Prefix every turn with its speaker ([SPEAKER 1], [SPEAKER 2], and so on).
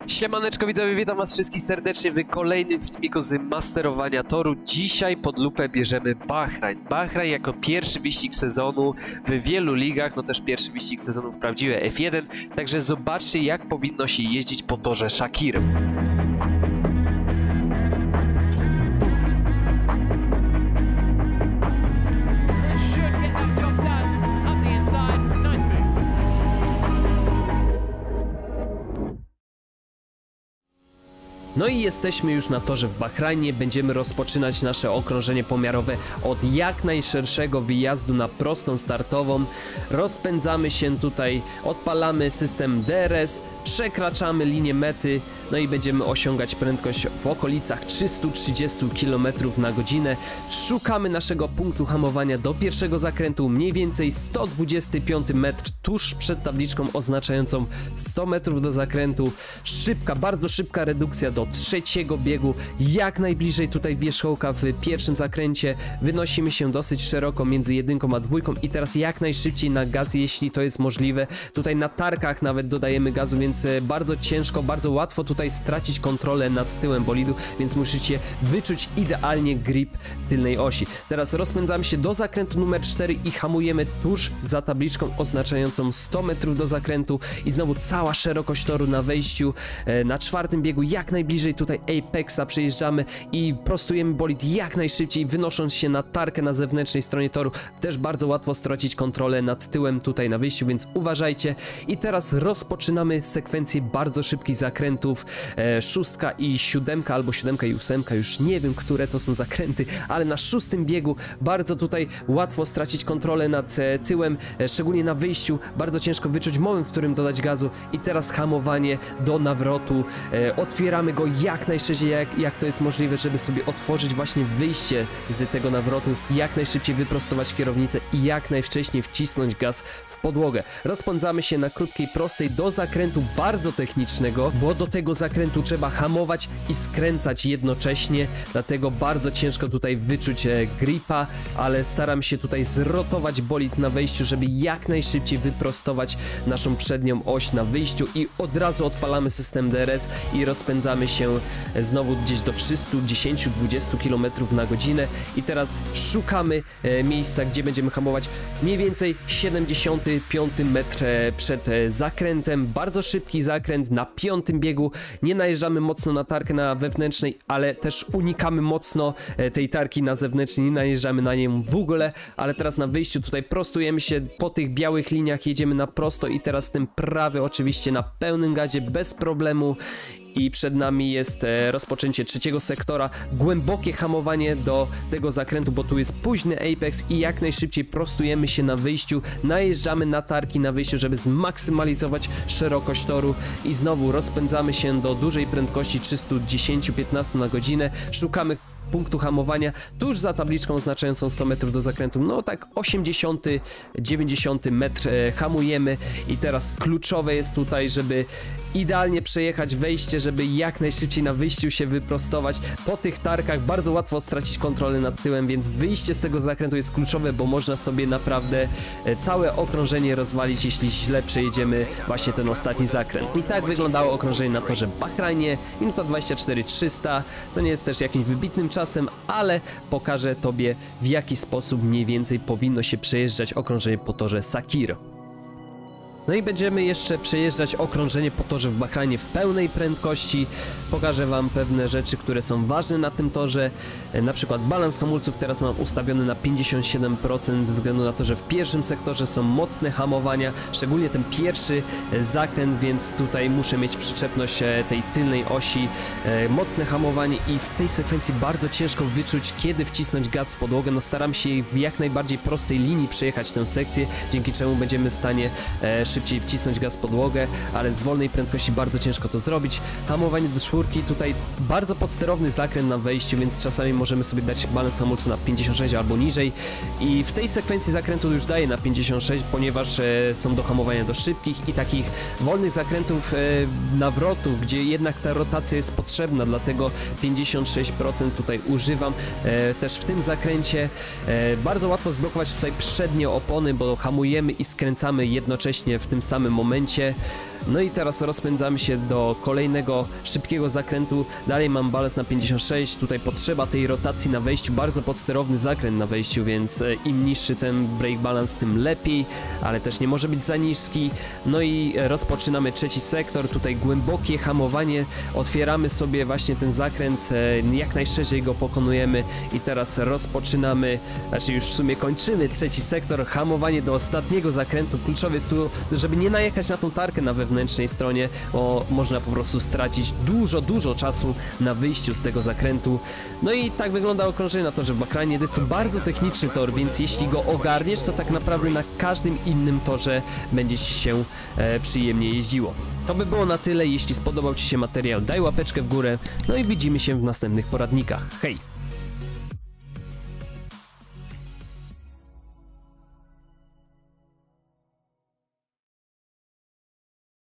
[SPEAKER 1] Siemaneczko widzowie, witam was wszystkich serdecznie w kolejnym filmiku z masterowania toru. Dzisiaj pod lupę bierzemy Bahrain. Bahrain jako pierwszy wyścig sezonu w wielu ligach, no też pierwszy wyścig sezonu w prawdziwej F1. Także zobaczcie, jak powinno się jeździć po torze Shakir. No i jesteśmy już na torze w Bahrajnie, będziemy rozpoczynać nasze okrążenie pomiarowe od jak najszerszego wyjazdu na prostą startową. Rozpędzamy się tutaj, odpalamy system DRS, przekraczamy linię mety, no i będziemy osiągać prędkość w okolicach 330 km na godzinę. Szukamy naszego punktu hamowania do pierwszego zakrętu, mniej więcej 125 metr tuż przed tabliczką oznaczającą 100 metrów do zakrętu. Szybka, bardzo szybka redukcja do trzeciego biegu, jak najbliżej tutaj wierzchołka w pierwszym zakręcie. Wynosimy się dosyć szeroko między jedynką a dwójką i teraz jak najszybciej na gaz, jeśli to jest możliwe. Tutaj na tarkach nawet dodajemy gazu, więc bardzo ciężko, bardzo łatwo tutaj stracić kontrolę nad tyłem bolidu, więc musicie wyczuć idealnie grip tylnej osi. Teraz rozpędzamy się do zakrętu numer 4 i hamujemy tuż za tabliczką oznaczającą 100 metrów do zakrętu i znowu cała szerokość toru na wejściu. Na czwartym biegu jak najbliżej tutaj Apexa przejeżdżamy i prostujemy bolid jak najszybciej, wynosząc się na tarkę na zewnętrznej stronie toru. Też bardzo łatwo stracić kontrolę nad tyłem tutaj na wyjściu, więc uważajcie. I teraz rozpoczynamy sekwencję bardzo szybkich zakrętów. 6 i 7 albo 7 i 8, już nie wiem, które to są zakręty, ale na szóstym biegu bardzo tutaj łatwo stracić kontrolę nad tyłem, szczególnie na wyjściu. Bardzo ciężko wyczuć moment, w którym dodać gazu i teraz hamowanie do nawrotu. Otwieramy go jak najszerzej, jak to jest możliwe, żeby sobie otworzyć właśnie wyjście z tego nawrotu, jak najszybciej wyprostować kierownicę i jak najwcześniej wcisnąć gaz w podłogę. Rozpędzamy się na krótkiej prostej do zakrętu bardzo technicznego, bo do tego zakrętu trzeba hamować i skręcać jednocześnie, dlatego bardzo ciężko tutaj wyczuć gripa, ale staram się tutaj zrotować bolid na wejściu, żeby jak najszybciej wyprostować naszą przednią oś na wyjściu i od razu odpalamy system DRS i rozpędzamy się znowu gdzieś do 310-20 km na godzinę i teraz szukamy miejsca, gdzie będziemy hamować mniej więcej 75 metr przed zakrętem. Bardzo szybki zakręt na piątym biegu, nie najeżdżamy mocno na tarkę na wewnętrznej, ale też unikamy mocno tej tarki na zewnętrznej, nie najeżdżamy na nią w ogóle, ale teraz na wyjściu tutaj prostujemy się po tych białych liniach, jedziemy na prosto i teraz ten prawy oczywiście na pełnym gazie bez problemu. I przed nami jest rozpoczęcie trzeciego sektora, głębokie hamowanie do tego zakrętu, bo tu jest późny Apex i jak najszybciej prostujemy się na wyjściu, najeżdżamy na tarki na wyjściu, żeby zmaksymalizować szerokość toru i znowu rozpędzamy się do dużej prędkości 310-15 na godzinę, szukamy punktu hamowania tuż za tabliczką oznaczającą 100 metrów do zakrętu, no tak 80-90 metr hamujemy i teraz kluczowe jest tutaj, żeby idealnie przejechać wejście, żeby jak najszybciej na wyjściu się wyprostować. Po tych tarkach bardzo łatwo stracić kontrolę nad tyłem, więc wyjście z tego zakrętu jest kluczowe, bo można sobie naprawdę całe okrążenie rozwalić, jeśli źle przejedziemy właśnie ten ostatni zakręt. I tak wyglądało okrążenie na torze w Bahrajnie, minuta 24:300, to nie jest też jakimś wybitnym czasem, ale pokażę Tobie, w jaki sposób mniej więcej powinno się przejeżdżać okrążenie po torze Shakir. No i będziemy jeszcze przejeżdżać okrążenie po torze w Bahrajnie w pełnej prędkości. Pokażę Wam pewne rzeczy, które są ważne na tym torze. Na przykład balans hamulców teraz mam ustawiony na 57% ze względu na to, że w pierwszym sektorze są mocne hamowania, szczególnie ten pierwszy zakręt, więc tutaj muszę mieć przyczepność tej tylnej osi, mocne hamowanie i w tej sekwencji bardzo ciężko wyczuć, kiedy wcisnąć gaz w podłogę. No staram się w jak najbardziej prostej linii przejechać tę sekcję, dzięki czemu będziemy w stanie szybciej wcisnąć gaz w podłogę, ale z wolnej prędkości bardzo ciężko to zrobić. Hamowanie do czwórki, tutaj bardzo podsterowny zakręt na wejściu, więc czasami możemy sobie dać balans hamulcu na 56 albo niżej i w tej sekwencji zakrętu już daję na 56, ponieważ są do hamowania do szybkich i takich wolnych zakrętów nawrotów, gdzie jednak ta rotacja jest potrzebna, dlatego 56% tutaj używam też w tym zakręcie. Bardzo łatwo zblokować tutaj przednie opony, bo hamujemy i skręcamy jednocześnie w tym samym momencie. No i teraz rozpędzamy się do kolejnego szybkiego zakrętu. Dalej mam balans na 56, tutaj potrzeba tej rotacji na wejściu, bardzo podsterowny zakręt na wejściu, więc im niższy ten brake balance, tym lepiej, ale też nie może być za niski. No i rozpoczynamy trzeci sektor, tutaj głębokie hamowanie, otwieramy sobie właśnie ten zakręt, jak najszerzej go pokonujemy i teraz rozpoczynamy, znaczy już w sumie kończymy trzeci sektor, hamowanie do ostatniego zakrętu. Kluczowe jest tu, żeby nie najechać na tą tarkę na wewnętrznej stronie, bo można po prostu stracić dużo czasu na wyjściu z tego zakrętu. No i tak wygląda okrążenie na torze w Bahrajnie. To jest to bardzo techniczny tor, więc jeśli go ogarniesz, to tak naprawdę na każdym innym torze będzie Ci się przyjemnie jeździło. To by było na tyle. Jeśli spodobał Ci się materiał, daj łapeczkę w górę, no i widzimy się w następnych poradnikach. Hej!